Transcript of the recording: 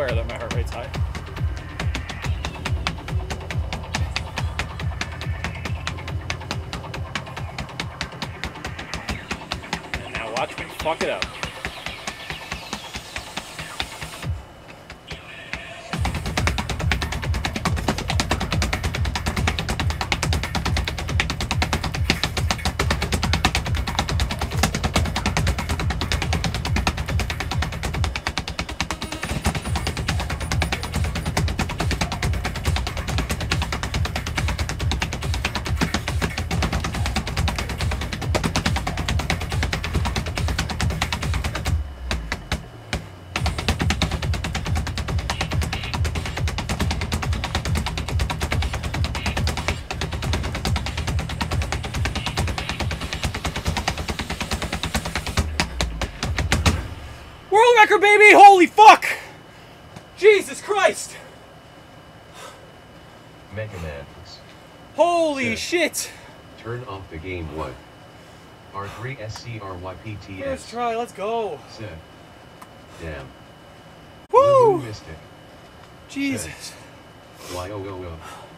aware that my heart rate's high. And now watch me fuck it up. World record, baby! Holy fuck! Jesus Christ! Mega Man. Holy shit! Turn off the game. What? R3SCRYPTS. First try, let's go. Set. Damn. Woo! Mystic. Jesus. YOOO.